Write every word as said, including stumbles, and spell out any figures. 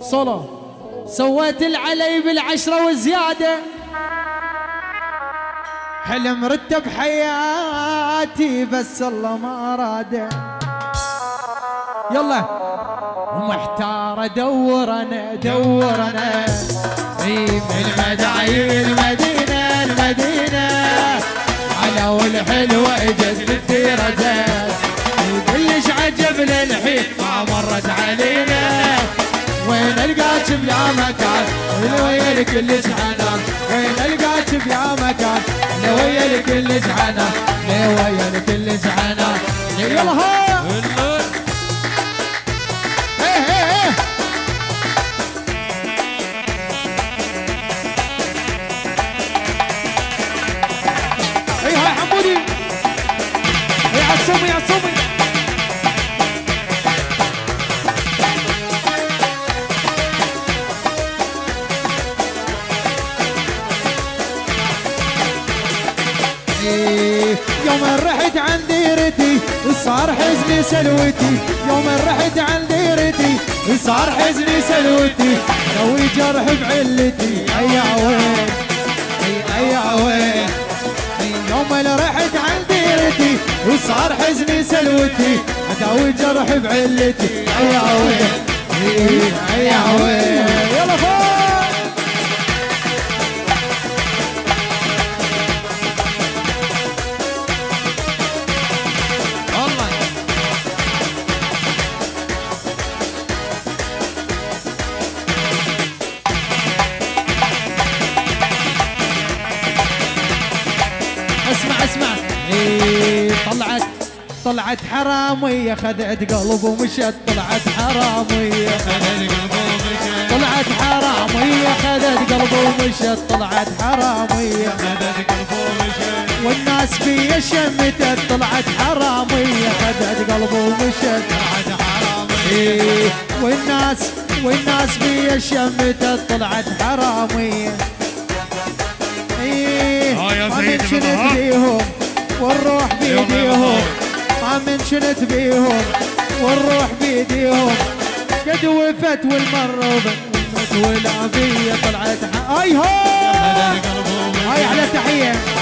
صلو سويت العلي بالعشرة وزيادة، حلم رتب حياتي بس الله ما راده. يلا ومحتار ادور انا ادور انا من المدايين المدينة المدينة على والحلوة اجت بالدرجات، كلش عجبنا الحين ما مرت علينا، وين القاك بلا مكان وين كلش عنان، وين القاك بلا مكان وين كلش عنان وين كلش عنان. يلا ها عصومي عصومي يوم رحت عن ديرتي صار حزني سلوتي، يوم رحت عن ديرتي صار حزني سلوتي، نوي جرح بعلتي اي عوين اي عوين. يوم رحت عن ديرتي وصار حزني سلوتي، اداوي جرح بعلتي اي عوين اي عوين. يلا فوق والله. اسمع اسمع طلعت طلعت حرامية خدعت قلب ومشت، طلعت حرامية خدعت قلب ومشت، طلعت حرامية خدعت قلب ومشت، طلعت حرامية خدعت قلب ومشت، والناس بيا شمتت، طلعت حرامية خدعت قلب ومشت، طلعت حرامية والناس والناس بيا شمتت، طلعت حرامية. ما من شنت بيهم والروح بيديهم، ما من شنت بيهم والروح بيديهم، قد وفت والمرة وبنت والعافية طلعت. اي هو هاي على تحية.